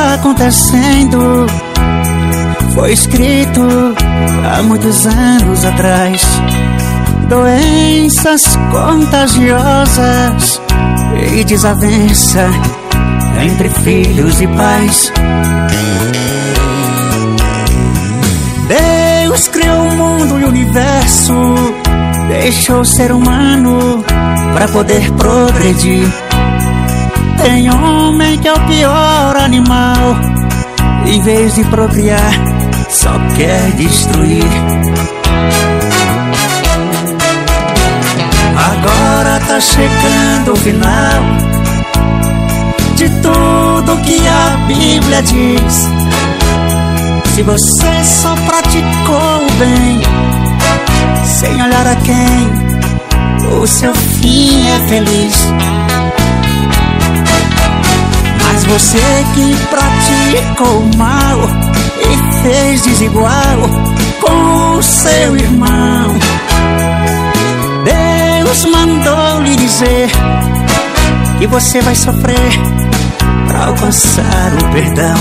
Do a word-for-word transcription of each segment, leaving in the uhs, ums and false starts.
está acontecendo foi escrito há muitos anos atrás. Doenças contagiosas e desavença entre filhos e pais. Deus criou o mundo e o universo, deixou o ser humano para poder progredir. Tem homem que é o pior animal, em vez de procriar, só quer destruir. Agora tá chegando o final de tudo que a Bíblia diz. Se você só praticou o bem, sem olhar a quem, o seu fim é feliz. Mas você que praticou o mal e fez desigual com o seu irmão, Deus mandou lhe dizer que você vai sofrer para alcançar o perdão.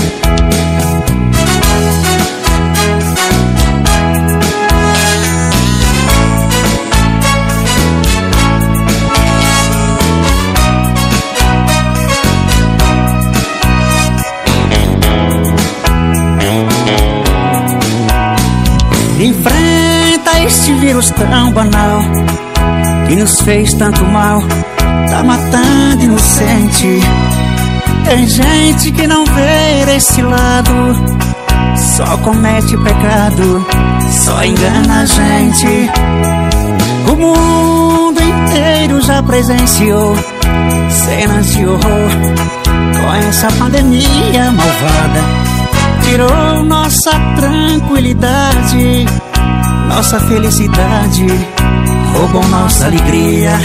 Enfrenta este vírus tão banal que nos fez tanto mal, tá matando inocente. Tem gente que não vê esse lado, só comete pecado, só engana a gente. O mundo inteiro já presenciou cenas de horror com essa pandemia malvada. Tirou nossa tranquilidade, nossa felicidade, roubou nossa alegria.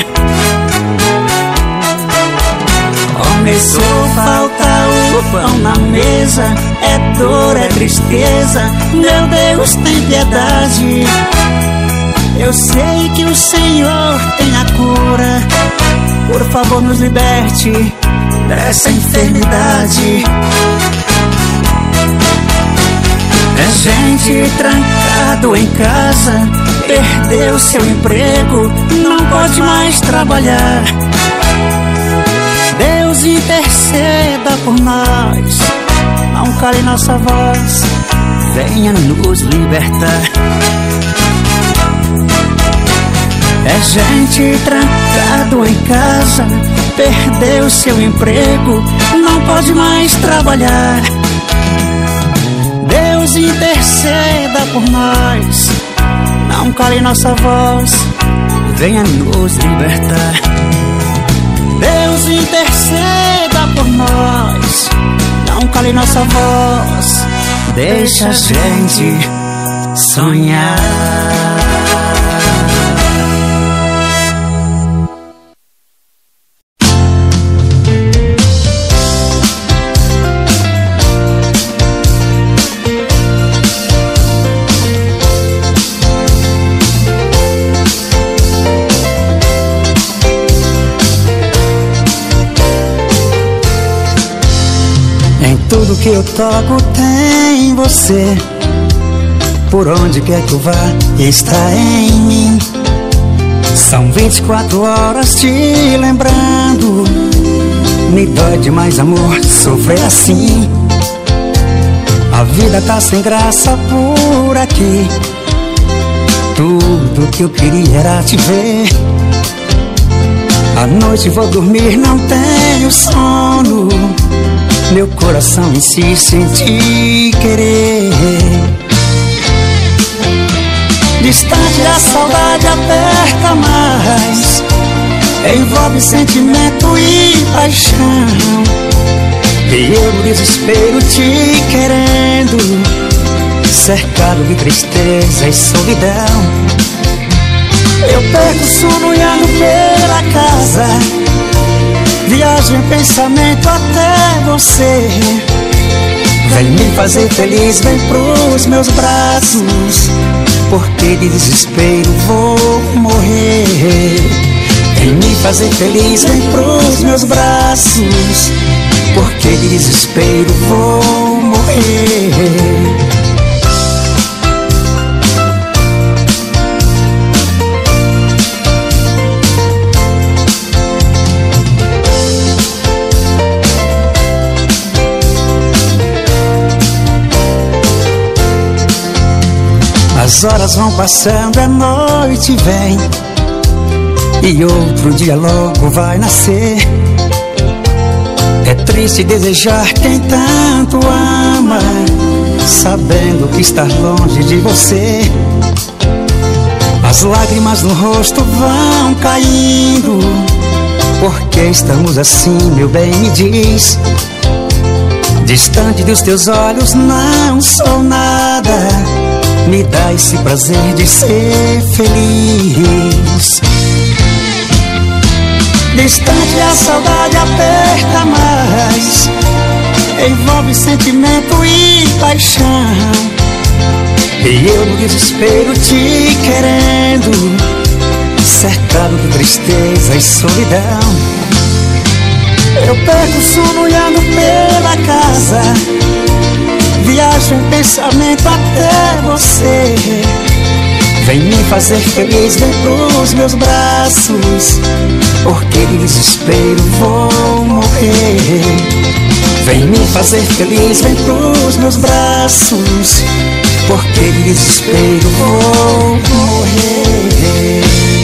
Começou a faltar o pão na mesa, é dor, é tristeza, meu Deus tem piedade. Eu sei que o Senhor tem a cura, por favor nos liberte dessa enfermidade. É gente trancado em casa, perdeu seu emprego, não pode mais trabalhar. Deus interceda por nós, não cale nossa voz, venha nos libertar. É gente trancado em casa, perdeu seu emprego, não pode mais trabalhar. Deus interceda por nós, não cale nossa voz, venha nos libertar. Deus interceda por nós, não cale nossa voz, deixa a gente sonhar. Tudo que eu toco tem você, por onde quer que eu vá, está em mim. São vinte e quatro horas te lembrando, me dói demais amor, sofrer assim. A vida tá sem graça por aqui, tudo que eu queria era te ver. À noite vou dormir, não tenho sono, meu coração insiste em te querer. Distante a saudade aperta mais, envolve sentimento e paixão, e eu no desespero te querendo, cercado de tristeza e solidão. Eu perco o sono e ando pela casa, viajo em pensamento até você. Vem me fazer feliz, vem pros meus braços, porque de desespero vou morrer. Vem me fazer feliz, vem pros meus braços, porque de desespero vou morrer. As horas vão passando, a noite vem e outro dia logo vai nascer. É triste desejar quem tanto ama, sabendo que está longe de você. As lágrimas no rosto vão caindo, porque estamos assim, meu bem, me diz. Distante dos teus olhos não sou nada, me dá esse prazer de ser feliz. Distante a saudade aperta mais, envolve sentimento e paixão, e eu no desespero te querendo, cercado de tristeza e solidão. Eu perco o sono olhando pela casa, viajo em pensamento até você. Vem me fazer feliz, vem pros meus braços, porque de desespero vou morrer. Vem me fazer feliz, vem pros meus braços, porque de desespero vou morrer.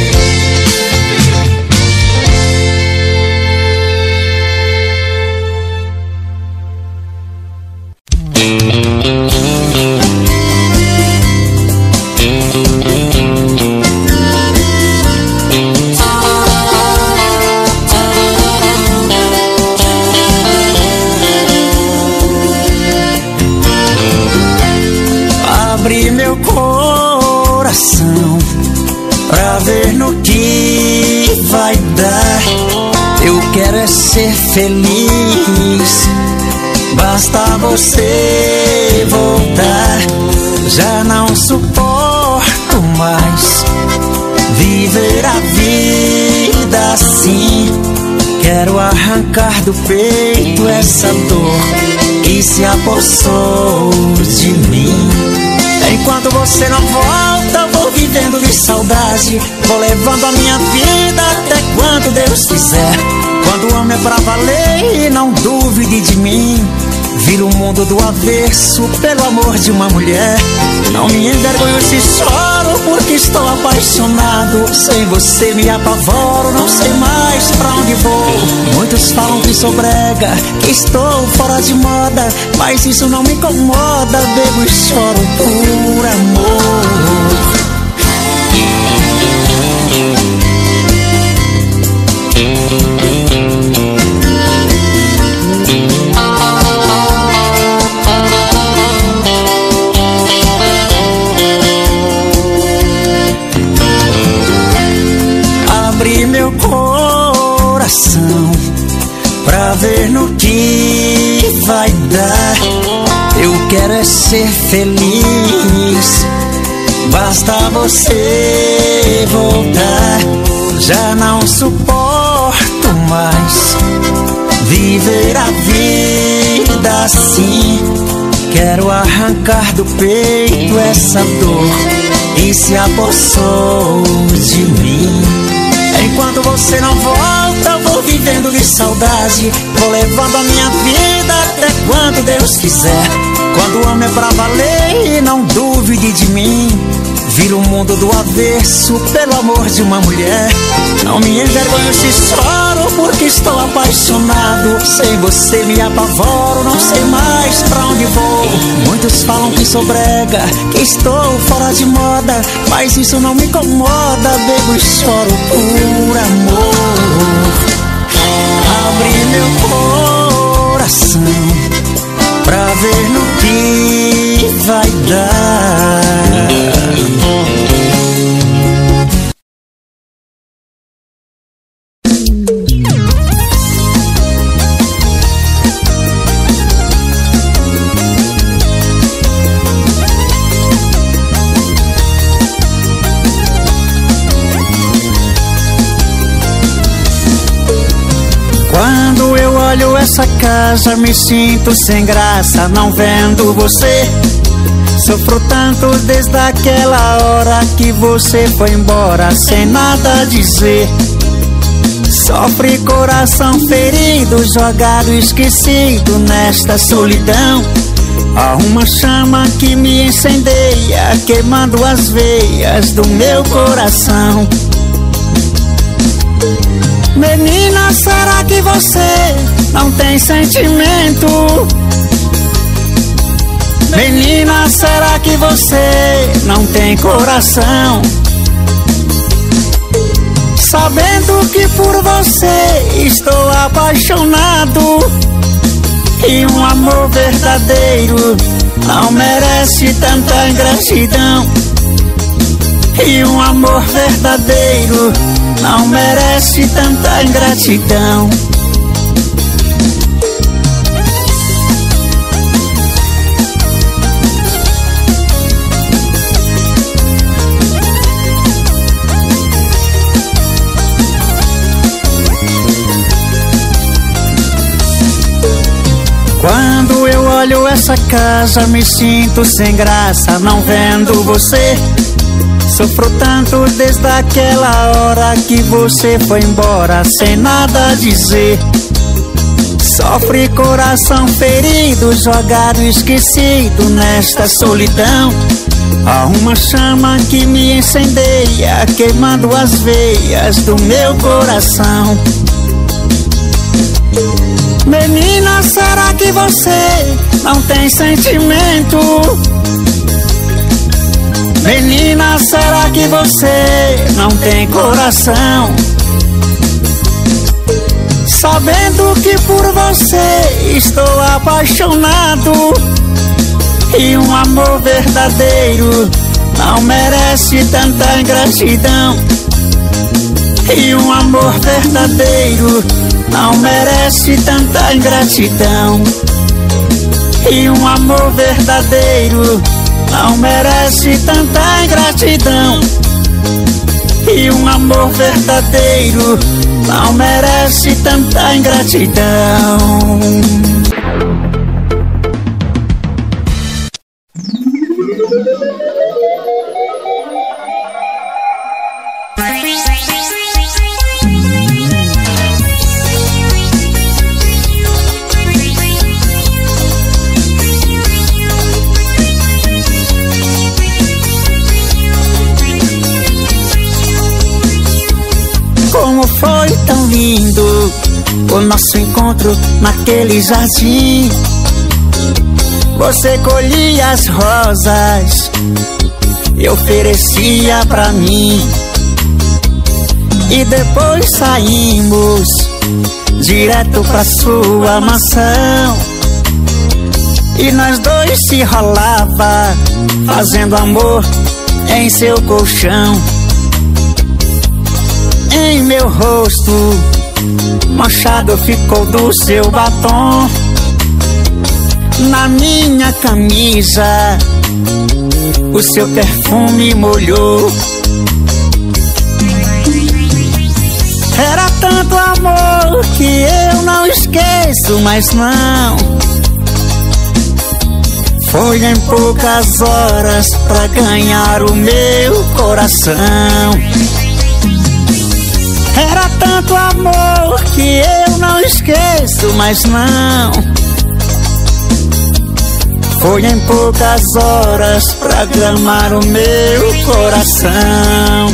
Abri meu coração pra ver no que vai dar. Eu quero é ser feliz, basta você voltar. Já não suporto mais viver a vida assim. Quero arrancar do peito essa dor que se apossou de mim. Enquanto você não volta, vou vivendo de saudade, vou levando a minha vida até quando Deus quiser. Quando o homem é pra valer, não duvide de mim. Vira o mundo do avesso pelo amor de uma mulher. Não me envergonho se choro, porque estou apaixonado. Sem você me apavoro, não sei mais pra onde vou. Muitos falam que sou brega, que estou fora de moda, mas isso não me incomoda. Bebo e choro por amor. Abri meu coração pra ver no que vai dar. Eu quero é ser feliz, basta você voltar. Já não suporto mais viver a vida assim. Quero arrancar do peito essa dor que se apossou de mim. Enquanto você não volta, vou vivendo de saudade, vou levando a minha vida até quando Deus quiser. Quando o homem é pra valer, não duvide de mim. Vira o mundo do avesso pelo amor de uma mulher. Não me envergonho se choro, porque estou apaixonado. Sem você me apavoro, não sei mais pra onde vou. Muitos falam que sou brega, que estou fora de moda, mas isso não me incomoda. Bebo e choro por amor. Abri meu coração pra ver no que vai dar. olho essa casa, me sinto sem graça, não vendo você. Sofro tanto desde aquela hora que você foi embora sem nada dizer. Sofre coração ferido, jogado, esquecido nesta solidão. Há uma chama que me incendeia, queimando as veias do meu coração. Menina, será que você não tem sentimento? Menina, será que você não tem coração? Sabendo que por você estou apaixonado, e um amor verdadeiro não merece tanta ingratidão. E um amor verdadeiro não merece tanta ingratidão. Quando eu olho essa casa, me sinto sem graça, não vendo você. Sofro tanto desde aquela hora que você foi embora sem nada dizer. Sofre coração ferido, jogado, esquecido nesta solidão. Há uma chama que me incendeia, queimando as veias do meu coração. Menina, será que você não tem sentimento? Menina, será que você não tem coração? Sabendo que por você estou apaixonado, e um amor verdadeiro não merece tanta ingratidão. E um amor verdadeiro não merece tanta ingratidão. E um amor verdadeiro não merece tanta ingratidão. E um amor verdadeiro não merece tanta ingratidão. Como foi tão lindo o nosso encontro naquele jardim. Você colhia as rosas e oferecia pra mim. E depois saímos direto pra sua mansão, e nós dois se rolava fazendo amor em seu colchão. Em meu rosto manchado ficou do seu batom. Na minha camisa o seu perfume molhou. Era tanto amor que eu não esqueço, mas não. Foi em poucas horas pra ganhar o meu coração. Era tanto amor que eu não esqueço, mas não. Foi em poucas horas pra gamar o meu coração.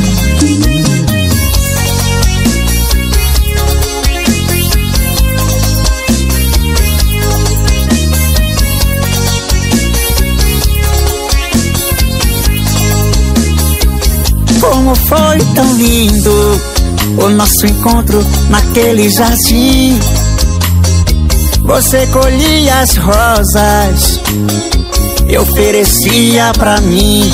Como foi tão lindo o nosso encontro naquele jardim. Você colhia as rosas e oferecia pra mim.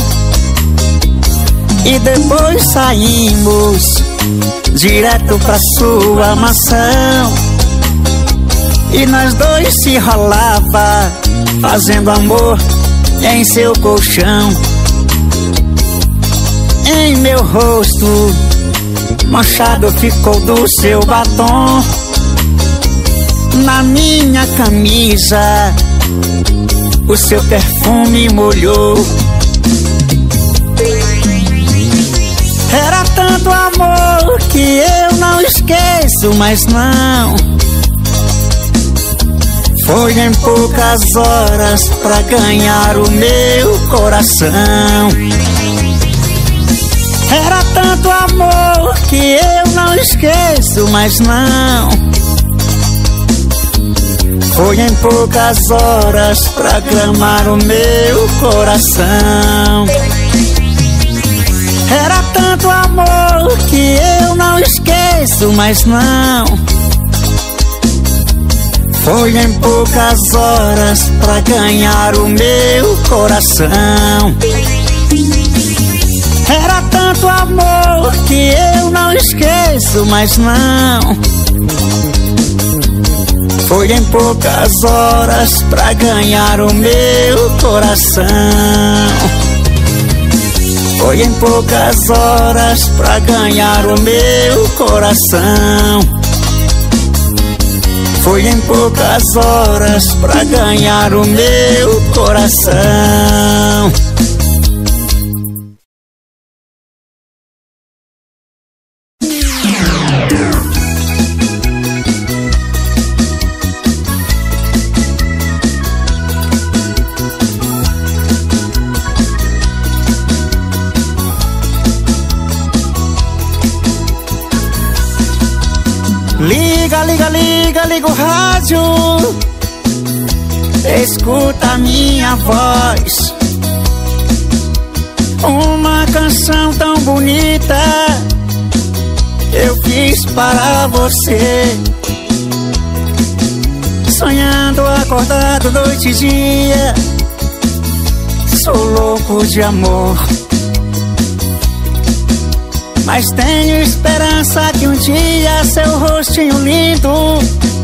E depois saímos direto pra sua mansão, e nós dois se rolava fazendo amor em seu colchão. Em meu rosto manchado ficou do seu batom. na minha camisa, o seu perfume molhou. Era tanto amor que eu não esqueço, mas não. Foi em poucas horas pra ganhar o meu coração. Era tanto amor que eu não esqueço, mas não. Foi em poucas horas pra gramar o meu coração. Era tanto amor que eu não esqueço, mas não. Foi em poucas horas pra ganhar o meu coração. Era tanto amor que eu não esqueço, mas não. Foi em poucas horas pra ganhar o meu coração. Foi em poucas horas pra ganhar o meu coração. Foi em poucas horas pra ganhar o meu coração. Liga, liga, liga, liga o rádio, escuta a minha voz. Uma canção tão bonita eu fiz para você. Sonhando, acordado, noite e dia, sou louco de amor. Mas tenho esperança que um dia seu rostinho lindo,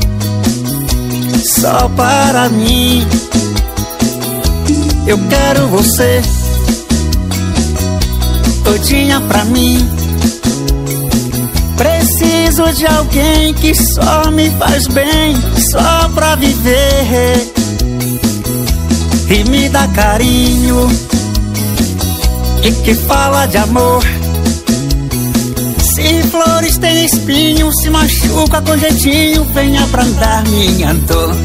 só para mim. Eu quero você todinha pra mim. Preciso de alguém que só me faz bem, só pra viver e me dá carinho e que fala de amor. Se flores têm espinho, se machuca com jeitinho, vem abrandar minha dor.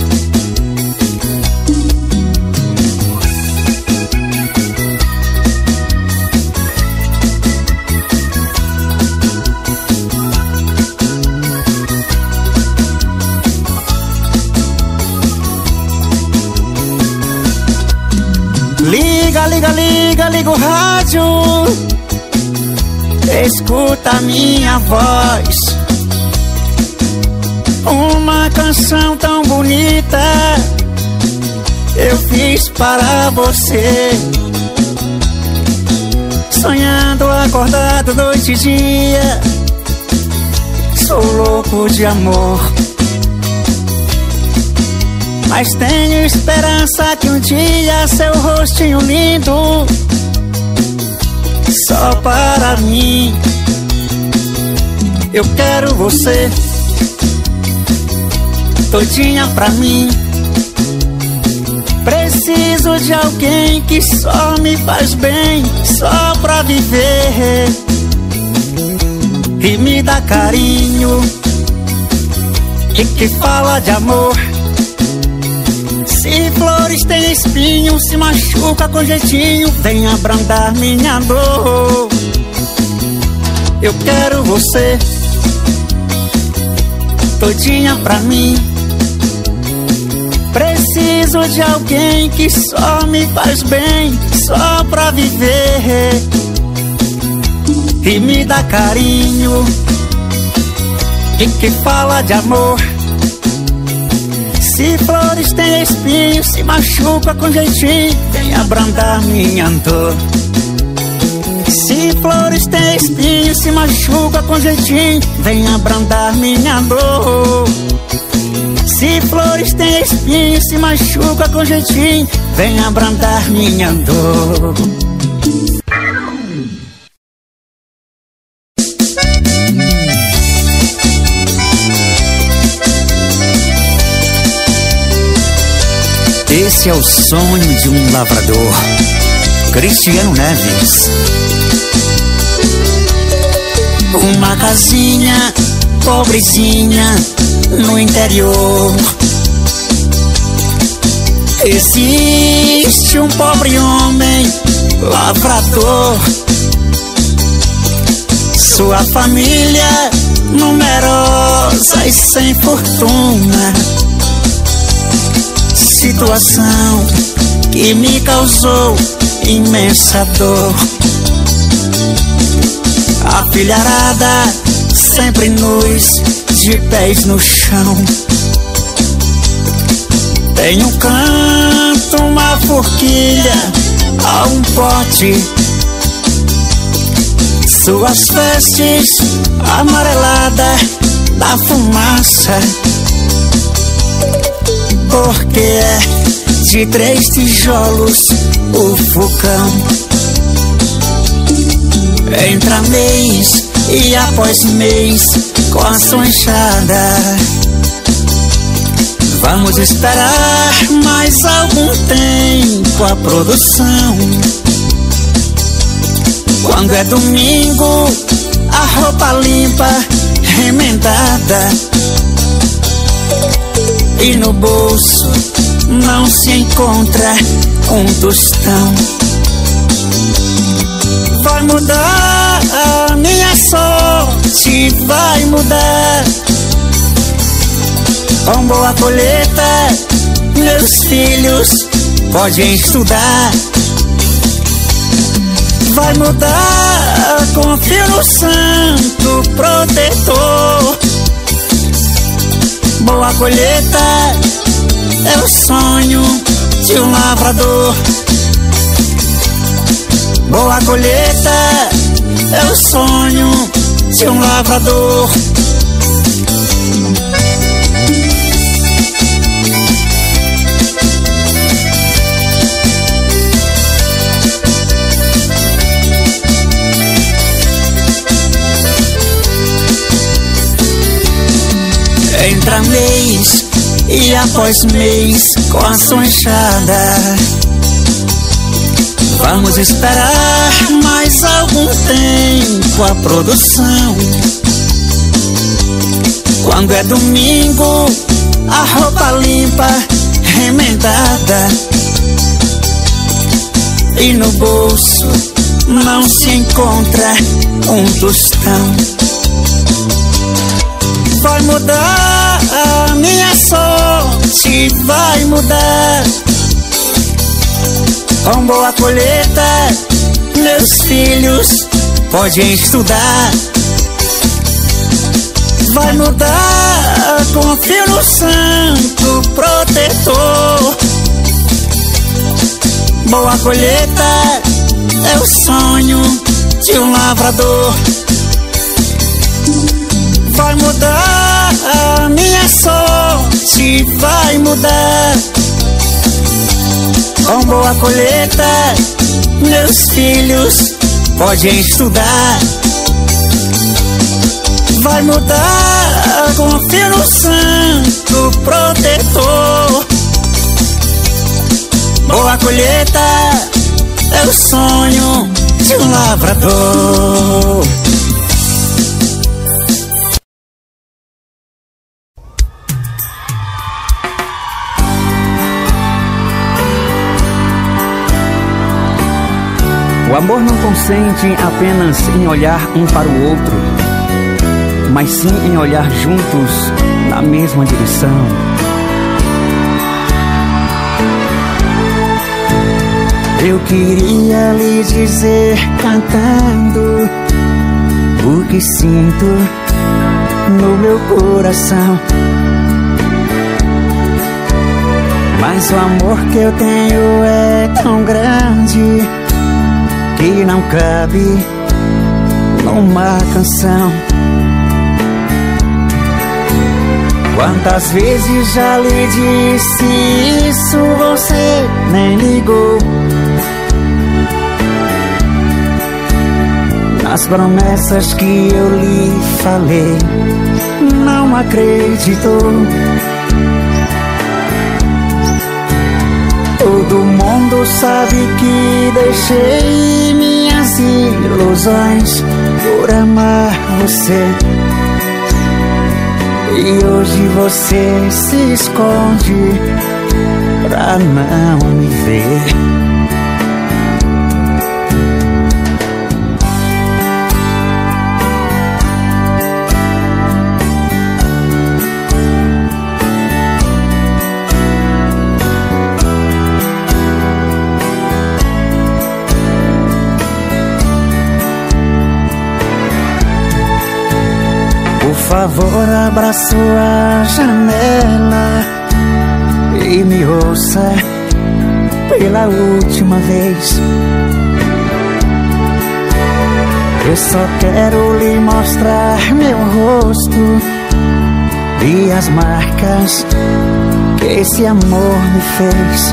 Liga, liga, liga, liga o rádio, escuta a minha voz. Uma canção tão bonita eu fiz para você. Sonhando, acordado, noite e dia, sou louco de amor. Mas tenho esperança que um dia seu rostinho lindo, só para mim. Eu quero você todinha pra mim. Preciso de alguém que só me faz bem, só pra viver e me dá carinho e que fala de amor. Se flores têm espinho, se machuca com jeitinho, vem abrandar minha dor. Eu quero você todinha pra mim. Preciso de alguém que só me faz bem, só pra viver e me dá carinho e que fala de amor. Se flores têm espinho, se machuca com jeitinho, vem abrandar minha dor. Se flores têm espinho, se machuca com jeitinho, vem abrandar minha dor. Se flores têm espinho, se machuca com jeitinho, vem abrandar minha dor. Esse é o sonho de um lavrador. Cristiano Neves. Uma casinha pobrezinha no interior. Existe um pobre homem lavrador. Sua família numerosa e sem fortuna. Situação que me causou imensa dor. A filharada sempre nus, de pés no chão. Tem um canto, uma forquilha, há um pote. Suas vestes amareladas da fumaça. Porque é de três tijolos o fogão. Entra mês e após mês com a sua enxada. Vamos esperar mais algum tempo a produção. Quando é domingo, a roupa limpa, remendada. E no bolso não se encontra um tostão. Vai mudar a minha sorte, vai mudar. Com boa colheita, meus filhos podem estudar. Vai mudar, confio no santo protetor. Boa colheita é o sonho de um lavrador. Boa colheita é o sonho de um lavrador. Entra mês e após mês com a sua enxada. Vamos esperar mais algum tempo a produção. Quando é domingo, a roupa limpa, remendada. E no bolso não se encontra um tostão. Vai mudar a minha sorte, vai mudar. Com boa colheita, meus filhos podem estudar. Vai mudar, confio no santo protetor. Boa colheita é o sonho de um lavrador. Vai mudar a minha sorte, vai mudar. Com boa colheita, meus filhos podem estudar. Vai mudar, confio no santo protetor. Boa colheita é o sonho de um lavrador. O amor não consente apenas em olhar um para o outro, mas sim em olhar juntos na mesma direção. Eu queria lhe dizer cantando o que sinto no meu coração, mas o amor que eu tenho é tão grande que não cabe numa canção. Quantas vezes já lhe disse isso, você nem ligou. Nas promessas que eu lhe falei, não acreditou. mundo sabe que deixei minhas ilusões por amar você. E hoje você se esconde pra não me ver. Por favor, abra sua janela e me ouça pela última vez. Eu só quero lhe mostrar meu rosto e as marcas que esse amor me fez.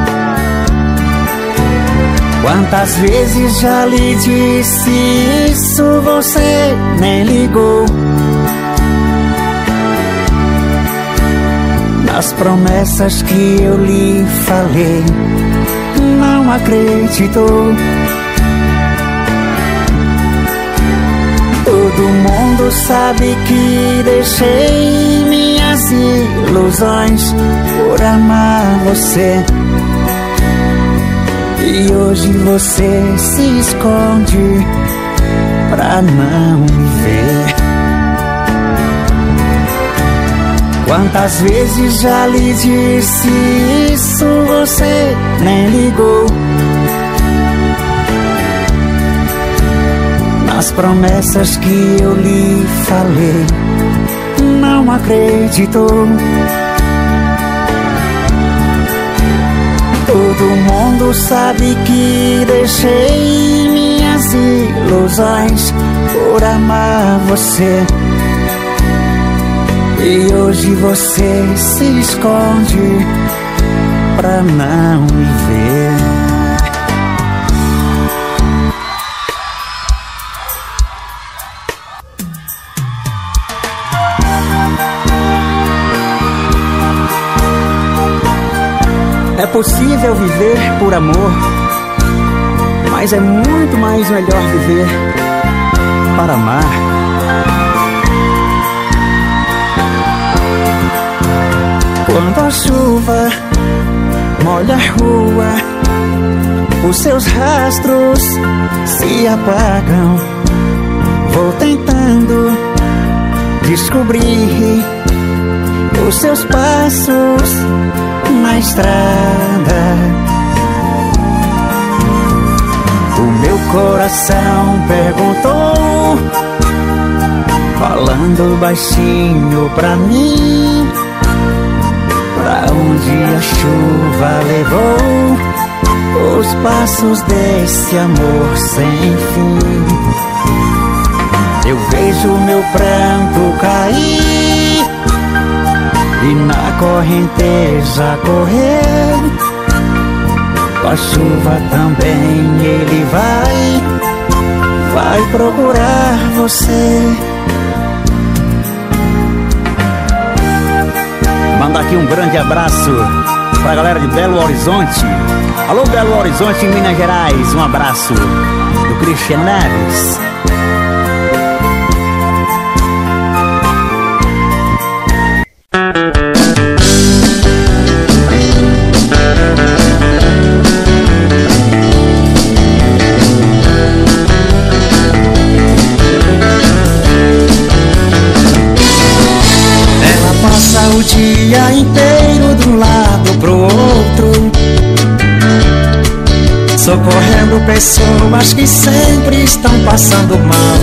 Quantas vezes já lhe disse isso, você nem ligou. Nas promessas que eu lhe falei, não acreditou. Todo mundo sabe que deixei minhas ilusões por amar você. E hoje você se esconde pra não me ver. Quantas vezes já lhe disse isso, você nem ligou. Nas promessas que eu lhe falei, não acreditou. Todo mundo sabe que deixei minhas ilusões por amar você. E hoje você se esconde pra não me ver. É possível viver por amor, mas é muito mais melhor viver para amar. Quando a chuva molha a rua, os seus rastros se apagam. Vou tentando descobrir os seus passos na estrada. O meu coração perguntou, falando baixinho pra mim, pra onde a chuva levou os passos desse amor sem fim. Eu vejo meu pranto cair e na correnteza correr. Com a chuva também ele vai, vai procurar você. Manda aqui um grande abraço pra galera de Belo Horizonte. Alô, Belo Horizonte, em Minas Gerais. Um abraço do Cristian Neves. O dia inteiro de um lado pro outro, socorrendo pessoas que sempre estão passando mal.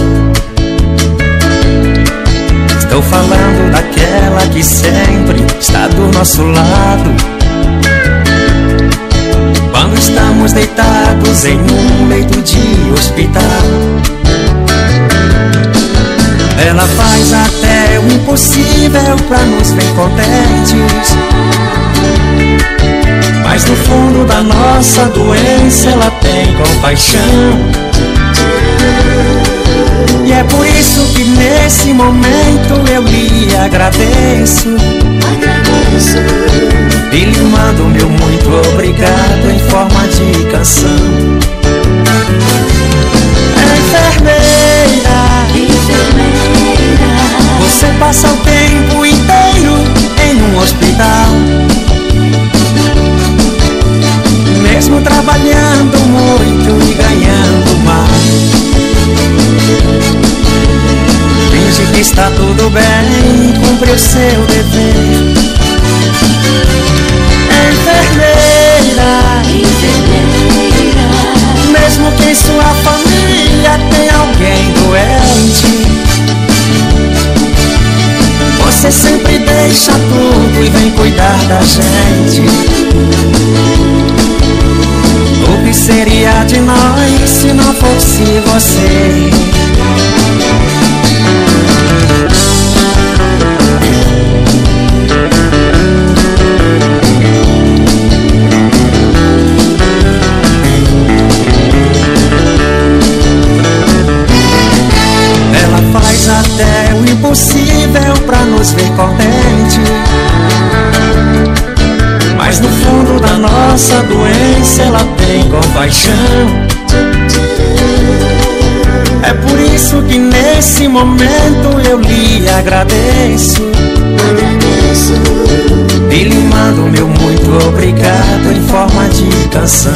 Estou falando daquela que sempre está do nosso lado, quando estamos deitados em um leito de hospital. Ela faz até o impossível pra nos ver contentes, mas no fundo da nossa doença ela tem compaixão. E é por isso que nesse momento eu lhe agradeço, agradeço. E lhe mando meu muito obrigado em forma de canção. Enfermeira, enfermeira, você passa o tempo inteiro em um hospital, mesmo trabalhando muito e ganhando mal. Finge que está tudo bem, cumpre o seu dever. Enfermeira, enfermeira, mesmo que em sua família tenha alguém doente, você sempre deixa tudo e vem cuidar da gente. O que seria de nós se não fosse você? Até o impossível pra nos ver contente, mas no fundo da nossa doença ela tem compaixão. É por isso que nesse momento eu lhe agradeço, e lhe mando meu muito obrigado em forma de canção.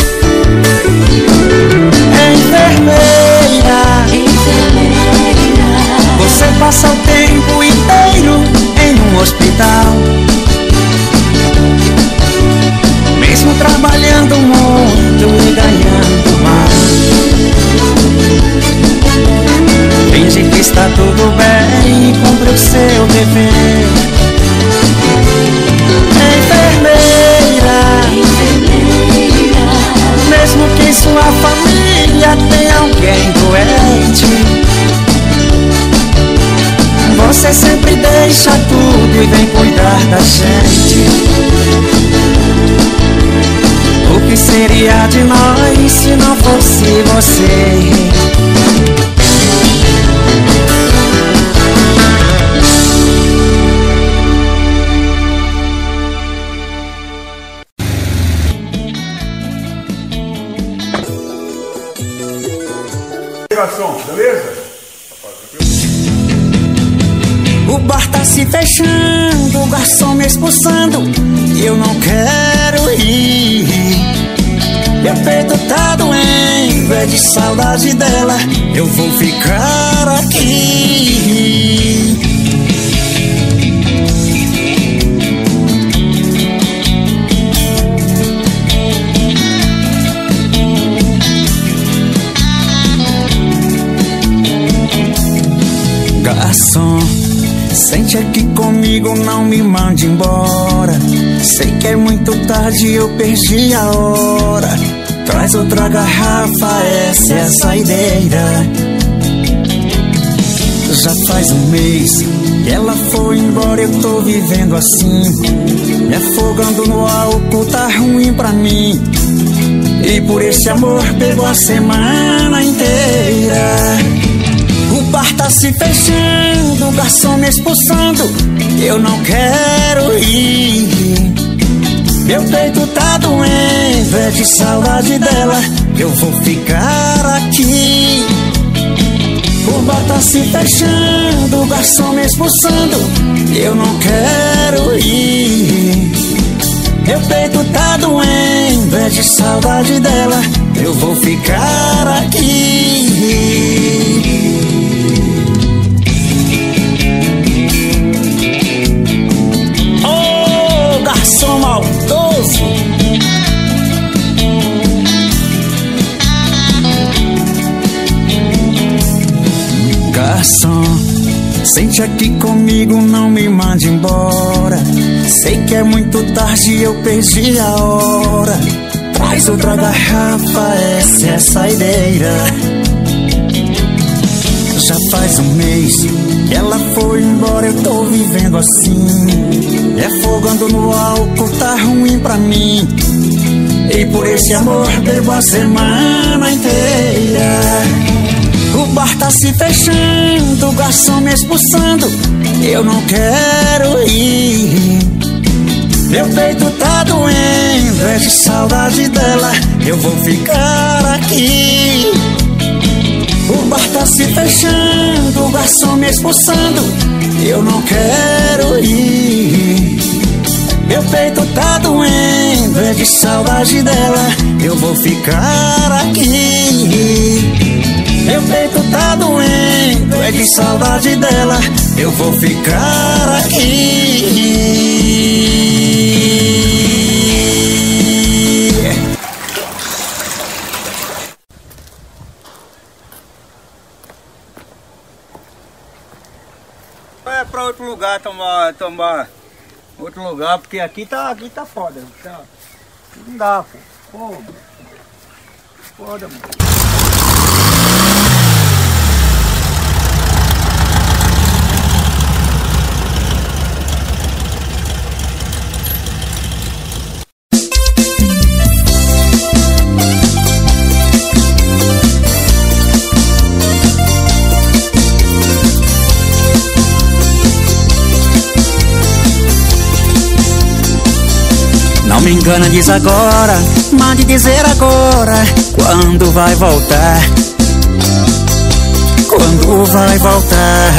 Enfermeira, enfermeira, você passa o tempo inteiro em um hospital, mesmo trabalhando muito e ganhando mal. Finge que está tudo bem e cumpre o seu dever. Enfermeira, enfermeira, mesmo que em sua família tenha alguém doente, você sempre deixa tudo e vem cuidar da gente. O que seria de nós se não fosse você? Beleza? O bar tá se fechando, o garçom me expulsando, e eu não quero ir. Meu peito tá doendo, é de saudade dela, eu vou ficar aqui. Garçom, sente aqui comigo, não me mande embora. Sei que é muito tarde, eu perdi a hora. Traz outra garrafa, essa é a saideira. Já faz um mês que ela foi embora, eu tô vivendo assim, me afogando no álcool, tá ruim pra mim. E por esse amor pegou a semana inteira. O bar tá se fechando, o garçom me expulsando, eu não quero ir. Meu peito tá doendo, é de saudade dela, eu vou ficar aqui. O bar tá se fechando, o garçom me expulsando, eu não quero ir. Meu peito tá doendo, é de saudade dela, eu vou ficar aqui. Garçom maldoso, garçom, sente aqui comigo, não me mande embora. Sei que é muito tarde, eu perdi a hora. Traz outra garrafa, essa é a saideira. Já faz um mês que ela foi embora, eu tô vivendo assim, me afogando no álcool, tá ruim pra mim. E por esse amor bebo a semana inteira. O bar tá se fechando, o garçom me expulsando, eu não quero ir. Meu peito tá doendo, é de saudade dela. Eu vou ficar aqui. O bar tá se fechando, o garçom me expulsando. Eu não quero ir. Meu peito tá doendo, é de saudade dela. Eu vou ficar aqui. Meu peito tá doendo, é de saudade dela. Eu vou ficar aqui. É pra outro lugar tomar, tomar outro lugar, porque aqui tá, aqui tá foda. Tá, não dá, pô. Pô, foda, mano. Não me engana, diz agora, mande dizer agora, quando vai voltar, quando vai voltar,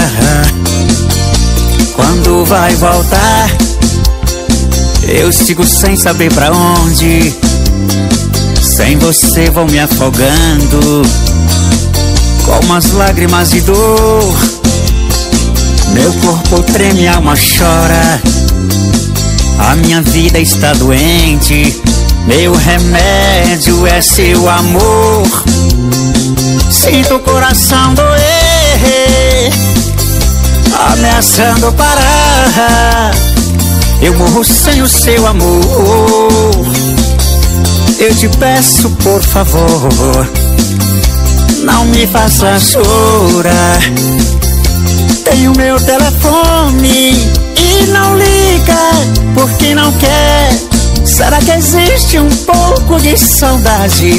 quando vai voltar. Eu sigo sem saber pra onde, sem você vou me afogando, com as lágrimas de dor. Meu corpo treme, a alma chora. A minha vida está doente, meu remédio é seu amor. Sinto o coração doer, ameaçando parar. Eu morro sem o seu amor. Eu te peço, por favor, não me faça chorar. Tenho meu telefone e não liga, porque não quer. Será que existe um pouco de saudade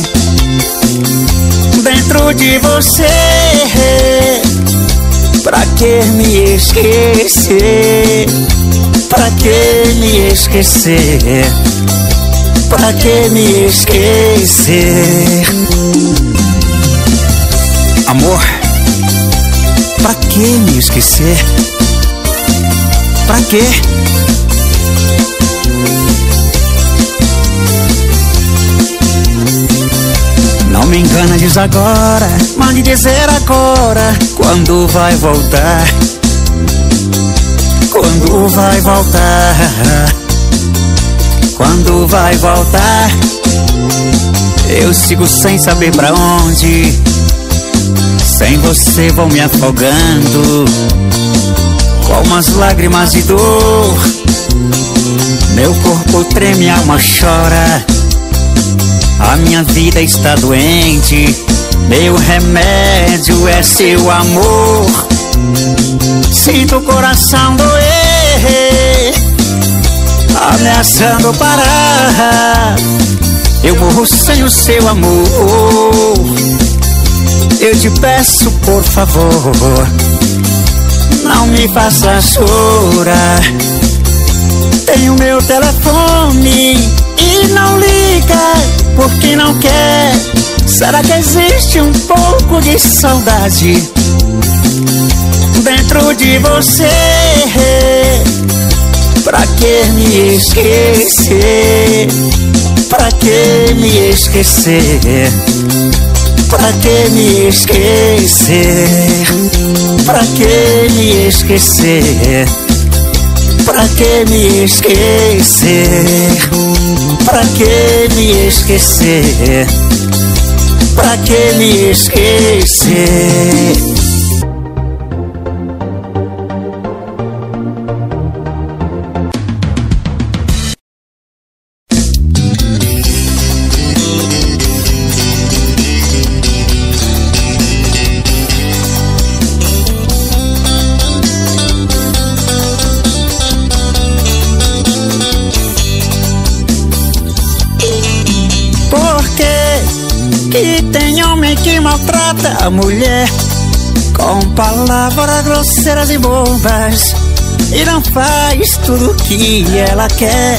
dentro de você? Pra que me esquecer? Pra que me esquecer? Pra que me esquecer? Amor, pra que me esquecer? Pra quê? Não me engana, diz agora, mande dizer agora, quando vai voltar, quando vai voltar, quando vai voltar. Eu sigo sem saber pra onde, sem você vou me afogando, com as lágrimas de dor. Meu corpo treme, a alma chora. A minha vida está doente, meu remédio é seu amor. Sinto o coração doer, ameaçando parar. Eu morro sem o seu amor. Eu te peço, por favor, não me faça chorar. Tenho meu telefone e não liga, porque não quer. Será que existe um pouco de saudade dentro de você? Pra que me esquecer? Pra que me esquecer? Pra que me esquecer? Pra que me esquecer? Pra que me esquecer? Pra que me esquecer? Pra que me esquecer? Que tem homem que maltrata a mulher com palavras grosseiras e bobas. e não faz tudo o que ela quer.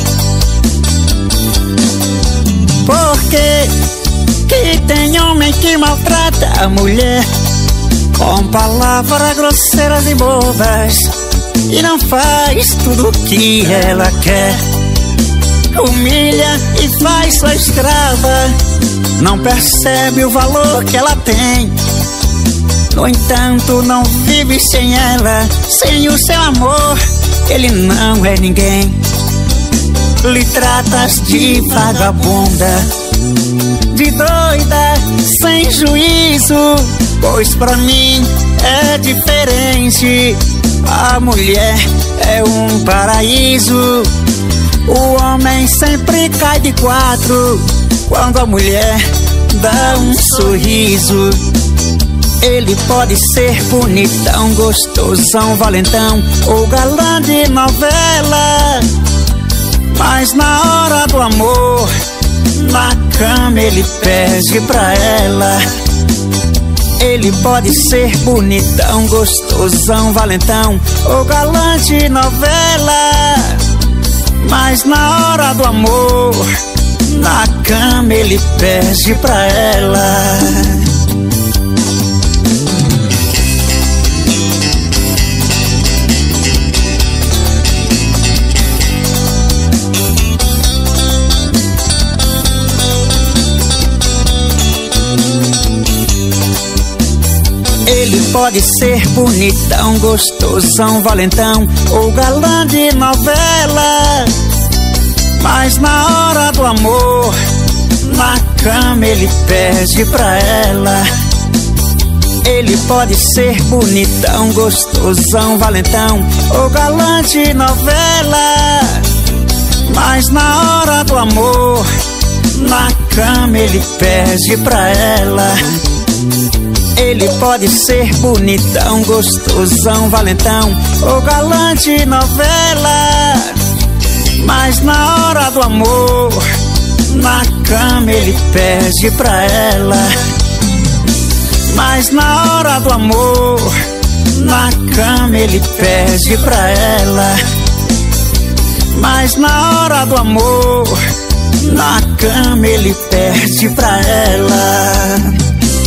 Porque que tem homem que maltrata a mulher com palavras grosseiras e bobas e não faz tudo o que ela quer. Humilha e faz sua escrava, não percebe o valor que ela tem. No entanto, não vive sem ela, sem o seu amor, ele não é ninguém. Lhe tratas de vagabunda, de doida, sem juízo, pois pra mim é diferente. A mulher é um paraíso, o homem sempre cai de quatro quando a mulher dá um sorriso. Ele pode ser bonitão, gostosão, valentão ou galã de novela, mas na hora do amor, na cama ele perde pra ela. Ele pode ser bonitão, gostosão, valentão ou galã de novela, mas na hora do amor, na cama ele perde pra ela. Ele pode ser bonitão, gostosão, valentão ou galã de novela, mas na hora do amor, na cama ele perde pra ela. Ele pode ser bonitão, gostosão, valentão ou galã de novela, mas na hora do amor, na cama ele perde pra ela. Ele pode ser bonitão, gostosão, valentão ou galã de novela, mas na hora do amor, na cama ele perde pra ela. Mas na hora do amor, na cama ele perde pra ela. Mas na hora do amor, na cama ele perde pra ela.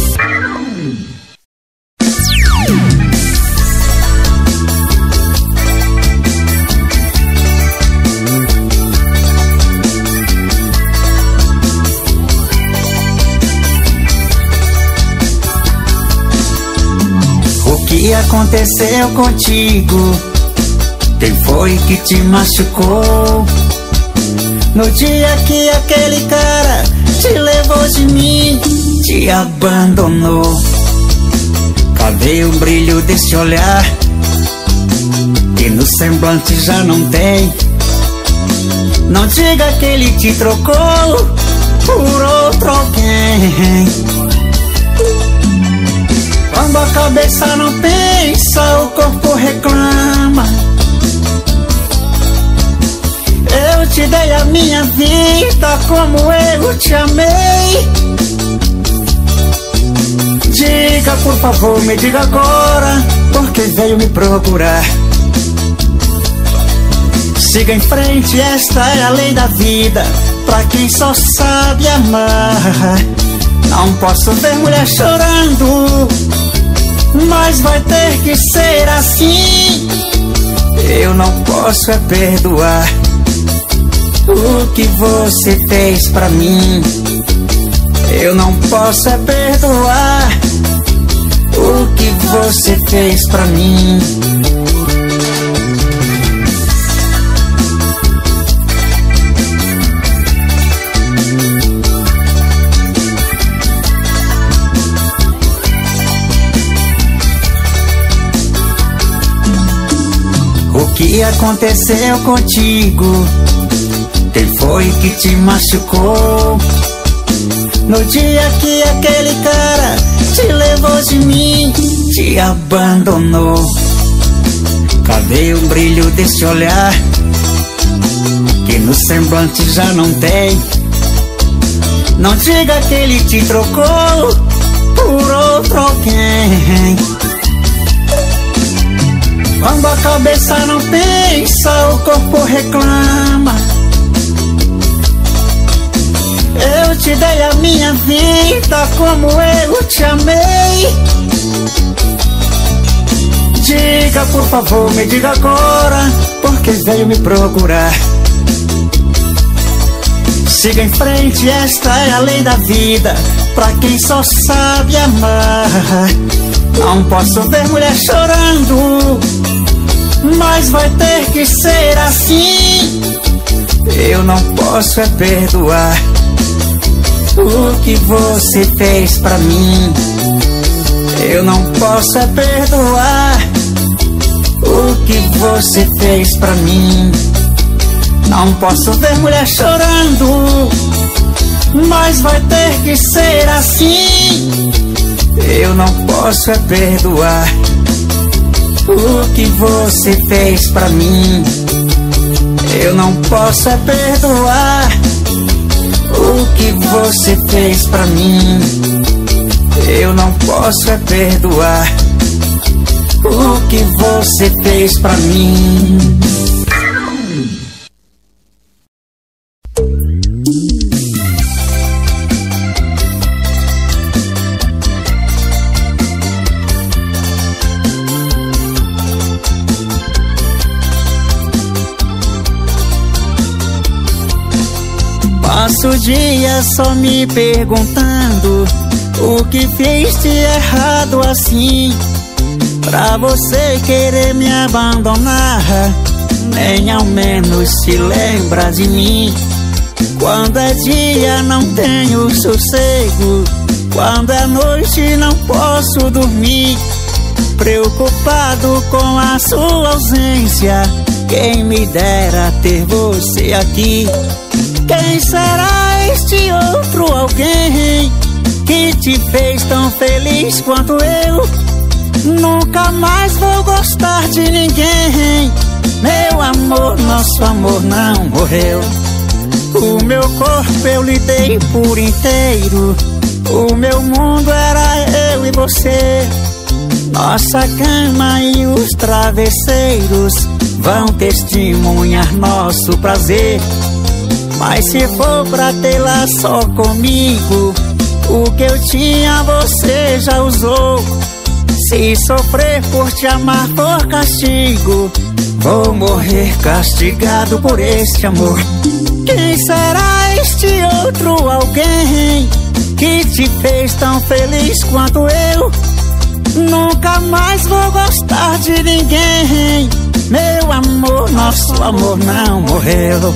O que aconteceu contigo? Quem foi que te machucou? No dia que aquele cara te levou de mim, te abandonou. Cadê o brilho desse olhar que no semblante já não tem? Não diga que ele te trocou por outro alguém. Quando a cabeça não pensa, o corpo reclama. Eu te dei a minha vida como eu te amei. Diga, por favor, me diga agora, porque veio me procurar. Siga em frente, esta é a lei da vida, pra quem só sabe amar. Não posso ver mulher chorando, mas vai ter que ser assim. Eu não posso é perdoar o que você fez pra mim. Eu não posso é perdoar o que você fez pra mim. O que aconteceu contigo? Quem foi que te machucou? No dia que aquele cara te levou de mim, te abandonou. Cadê o brilho desse olhar que no semblante já não tem? Não diga que ele te trocou por outro alguém. Quando a cabeça não pensa, o corpo reclama. Eu te dei a minha vida como eu te amei. Diga, por favor, me diga agora, porque veio me procurar. Siga em frente, esta é a lei da vida, pra quem só sabe amar. Não posso ver mulher chorando, mas vai ter que ser assim. Eu não posso é perdoar o que você fez pra mim. Eu não posso é perdoar o que você fez pra mim. Não posso ver mulher chorando, mas vai ter que ser assim. Eu não posso é perdoar o que você fez pra mim. Eu não posso é perdoar o que você fez pra mim. Eu não posso é perdoar o que você fez pra mim. Passo o dia só me perguntando o que fiz de errado assim, pra você querer me abandonar, nem ao menos se lembra de mim. Quando é dia não tenho sossego, quando é noite não posso dormir, preocupado com a sua ausência. Quem me dera ter você aqui. Quem será este outro alguém que te fez tão feliz quanto eu? Nunca mais vou gostar de ninguém. Meu amor, nosso amor não morreu. O meu corpo eu lhe dei por inteiro. O meu mundo era eu e você. Nossa cama e os travesseiros vão testemunhar nosso prazer. Mas se for pra tê-la só comigo, o que eu tinha você já usou. Se sofrer por te amar for castigo, vou morrer castigado por este amor. Quem será este outro alguém que te fez tão feliz quanto eu? Nunca mais vou gostar de ninguém. Meu amor, nosso amor não morreu.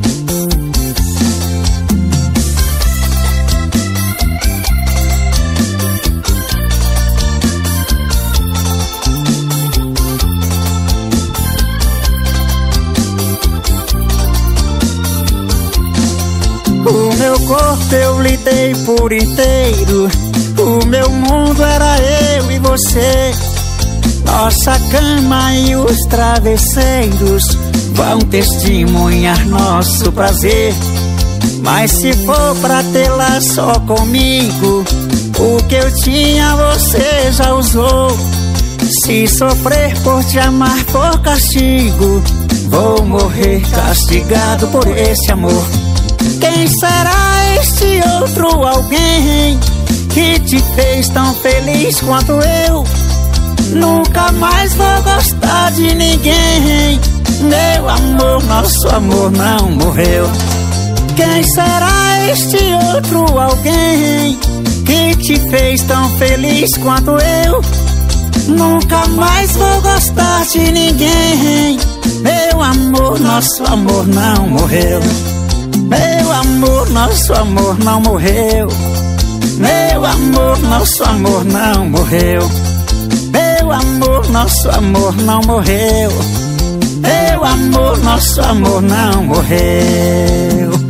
O meu corpo eu lhe dei por inteiro. O meu mundo era eu e você. Nossa cama e os travesseiros vão testemunhar nosso prazer. Mas se for pra tê-la só comigo, o que eu tinha você já usou. Se sofrer por te amar for castigo, vou morrer castigado por esse amor. Quem será este outro alguém que te fez tão feliz quanto eu? Nunca mais vou gostar de ninguém. Meu amor, nosso amor não morreu. Quem será este outro alguém que te fez tão feliz quanto eu? Nunca mais vou gostar de ninguém. Meu amor, nosso amor não morreu. Meu amor, nosso amor não morreu. Meu amor, nosso amor não morreu. Meu amor, nosso amor não morreu. Meu amor, nosso amor não morreu.